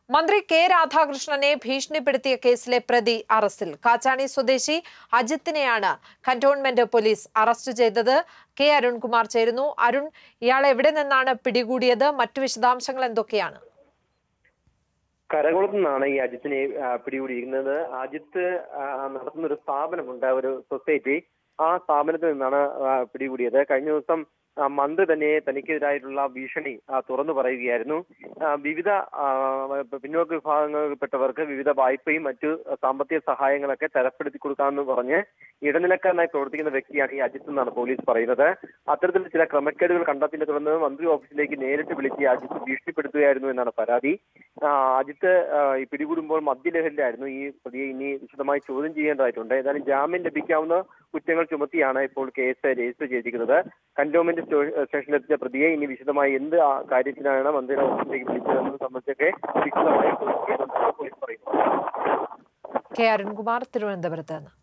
മന്ത്രി കെ രാധാകൃഷ്ണനെ ഭീഷണിപ്പെടുത്തിയ കേസിലെ പ്രതി അറസ്റ്റിൽ. കാച്ചാണി സ്വദേശി അജിത്തിനെയാണ് കന്റോൺമെന്റ് പോലീസ് അറസ്റ്റ് ചെയ്തത്. കെ അരുൺകുമാർ ചേരുന്നു. അരുൺ, ഇയാളെ എവിടെ നിന്നാണ് പിടികൂടിയത്? മറ്റു വിശദാംശങ്ങൾ എന്തൊക്കെയാണ്? കരകുളത്ത് നിന്നാണ് ഈ അജിത്തിനെ പിടികൂടിയിരിക്കുന്നത്. അജിത്ത് നടത്തുന്ന ഒരു സ്ഥാപനമുണ്ട്, ഒരു സൊസൈറ്റി. ആ സ്ഥാപനത്തിൽ നിന്നാണ് പിടികൂടിയത്. കഴിഞ്ഞ ദിവസം മന്ത്രി തന്നെ തനിക്കെതിരായിട്ടുള്ള ഭീഷണി തുറന്നു പറയുകയായിരുന്നു. വിവിധ പിന്നോക്ക വിഭാഗങ്ങളിൽപ്പെട്ടവർക്ക് വിവിധ വായ്പയും മറ്റു സാമ്പത്തിക സഹായങ്ങളൊക്കെ തരപ്പെടുത്തി കൊടുക്കാമെന്ന് പറഞ്ഞ് ഇടനിലക്കാരനായി പ്രവർത്തിക്കുന്ന വ്യക്തിയാണ് ഈ അജിത്ത് എന്നാണ് പോലീസ് പറയുന്നത്. അത്തരത്തിൽ ചില ക്രമക്കേടുകൾ കണ്ടെത്തിനെ തുടർന്ന് മന്ത്രി ഓഫീസിലേക്ക് നേരിട്ട് വിളിച്ച് അജിത്ത് ഭീഷണിപ്പെടുത്തുകയായിരുന്നു എന്നാണ് പരാതി. അജിത്ത് ഈ പിടികൂടുമ്പോൾ മദ്യലഹരിയിലായിരുന്നു. ഈ പ്രതിയെ ഇനി വിശദമായി ചോദ്യം ചെയ്യേണ്ടതായിട്ടുണ്ട്. ഏതായാലും ജാമ്യം ലഭിക്കാവുന്ന കുറ്റങ്ങൾ ചുമത്തിയാണ് ഇപ്പോൾ കേസ് രജിസ്റ്റർ ചെയ്തിരിക്കുന്നത്. കന്റോൺമെന്റ് സ്റ്റേഷനിലെത്തിച്ച പ്രതിയെ ഇനി വിശദമായി എന്ത് കാര്യത്തിനാണ് മന്ത്രിയുടെ ഓഫീസിലേക്ക് വിളിച്ചതെന്നത് സംബന്ധിച്ചൊക്കെ വിശദമായി പോലീസ് പറയുന്നു. കെ അരുൺകുമാർ, തിരുവനന്തപുരത്ത് നിന്ന്.